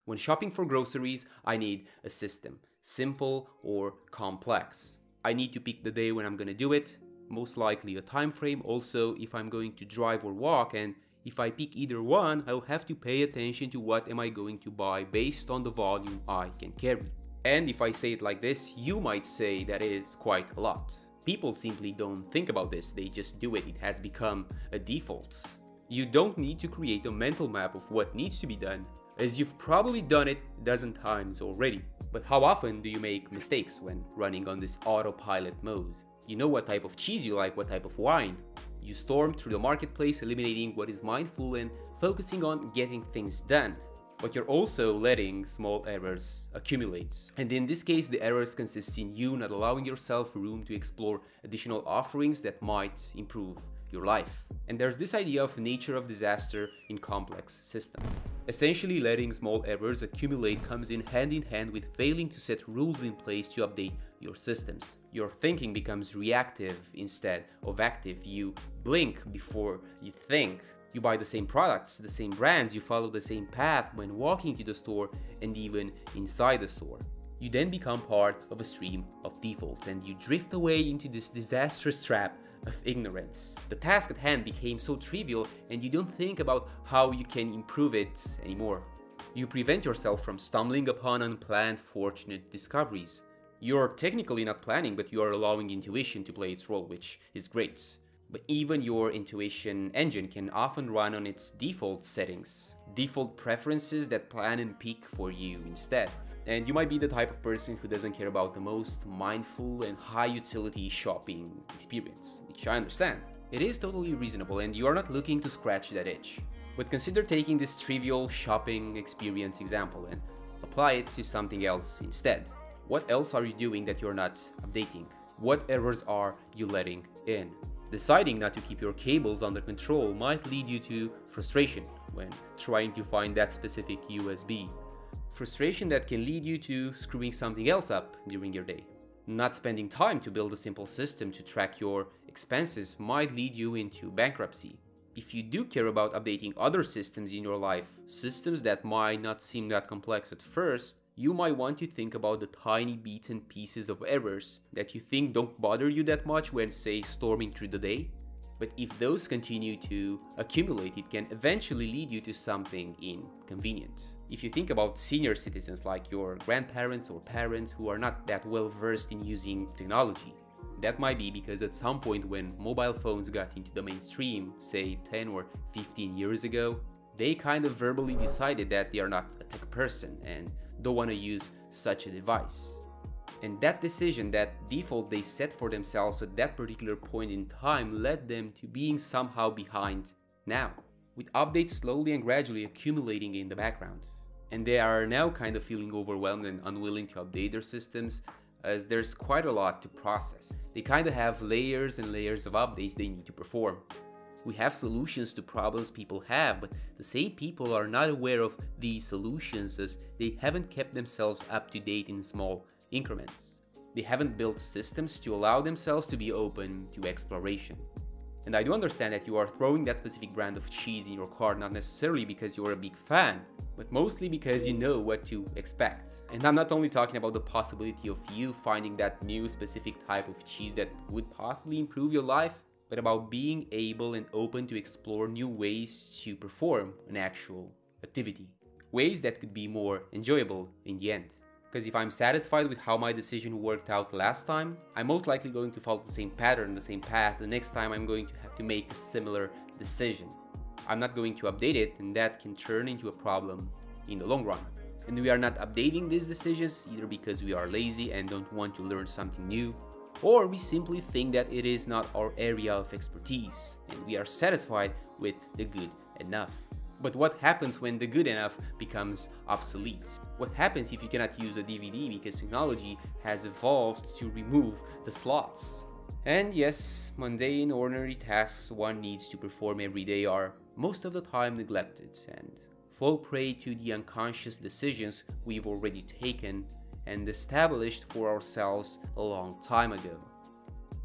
When shopping for groceries, I need a system, simple or complex. I need to pick the day when I'm gonna do it, most likely a time frame, also if I'm going to drive or walk, and if I pick either one, I'll have to pay attention to what am I going to buy based on the volume I can carry. And if I say it like this, you might say that is quite a lot. People simply don't think about this, they just do it, it has become a default. You don't need to create a mental map of what needs to be done, as you've probably done it a dozen times already. But how often do you make mistakes when running on this autopilot mode? You know what type of cheese you like, what type of wine. You storm through the marketplace, eliminating what is mindful and focusing on getting things done. But you're also letting small errors accumulate. And in this case, the errors consist in you not allowing yourself room to explore additional offerings that might improve your life. And there's this idea of nature of disaster in complex systems. Essentially, letting small errors accumulate comes in hand with failing to set rules in place to update your systems. Your thinking becomes reactive instead of active. You blink before you think. You buy the same products, the same brands, you follow the same path when walking to the store and even inside the store. You then become part of a stream of defaults and you drift away into this disastrous trap of ignorance. The task at hand became so trivial and you don't think about how you can improve it anymore. You prevent yourself from stumbling upon unplanned fortunate discoveries. You're technically not planning, but you are allowing intuition to play its role, which is great. But even your intuition engine can often run on its default settings, default preferences that plan and pick for you instead. And you might be the type of person who doesn't care about the most mindful and high utility shopping experience, which I understand. It is totally reasonable and you are not looking to scratch that itch. But consider taking this trivial shopping experience example and apply it to something else instead. What else are you doing that you're not updating? What errors are you letting in? Deciding not to keep your cables under control might lead you to frustration when trying to find that specific USB. Frustration that can lead you to screwing something else up during your day. Not spending time to build a simple system to track your expenses might lead you into bankruptcy. If you do care about updating other systems in your life, systems that might not seem that complex at first, you might want to think about the tiny bits and pieces of errors that you think don't bother you that much when, say, storming through the day. But if those continue to accumulate, it can eventually lead you to something inconvenient. If you think about senior citizens like your grandparents or parents who are not that well versed in using technology, that might be because at some point when mobile phones got into the mainstream, say 10 or 15 years ago, they kind of verbally decided that they are not a tech person and don't want to use such a device. And that decision, that default they set for themselves at that particular point in time led them to being somehow behind now, with updates slowly and gradually accumulating in the background. And they are now kind of feeling overwhelmed and unwilling to update their systems as there's quite a lot to process. They kind of have layers and layers of updates they need to perform. We have solutions to problems people have, but the same people are not aware of these solutions as they haven't kept themselves up to date in small increments. They haven't built systems to allow themselves to be open to exploration. And I do understand that you are throwing that specific brand of cheese in your cart not necessarily because you're a big fan, but mostly because you know what to expect. And I'm not only talking about the possibility of you finding that new specific type of cheese that would possibly improve your life, but about being able and open to explore new ways to perform an actual activity. Ways that could be more enjoyable in the end. Because if I'm satisfied with how my decision worked out last time, I'm most likely going to follow the same pattern, the same path the next time I'm going to have to make a similar decision. I'm not going to update it, and that can turn into a problem in the long run. And we are not updating these decisions either because we are lazy and don't want to learn something new, or we simply think that it is not our area of expertise and we are satisfied with the good enough. But what happens when the good enough becomes obsolete? What happens if you cannot use a DVD because technology has evolved to remove the slots? And yes, mundane, ordinary tasks one needs to perform every day are most of the time neglected and fall prey to the unconscious decisions we've already taken and established for ourselves a long time ago.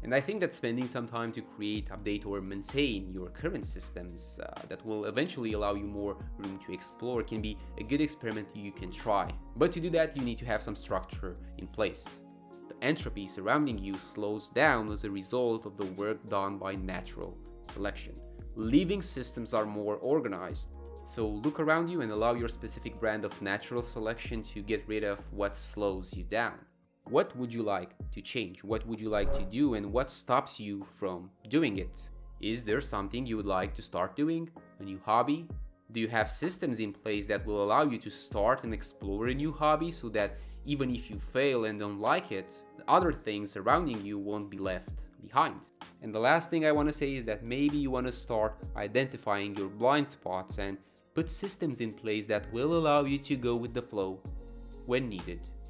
And I think that spending some time to create, update, or maintain your current systems that will eventually allow you more room to explore can be a good experiment you can try. But to do that, you need to have some structure in place. The entropy surrounding you slows down as a result of the work done by natural selection. Living systems are more organized. So look around you and allow your specific brand of natural selection to get rid of what slows you down. What would you like to change? What would you like to do, and what stops you from doing it? Is there something you would like to start doing? A new hobby? Do you have systems in place that will allow you to start and explore a new hobby so that even if you fail and don't like it, the other things surrounding you won't be left behind? And the last thing I want to say is that maybe you want to start identifying your blind spots and put systems in place that will allow you to go with the flow when needed.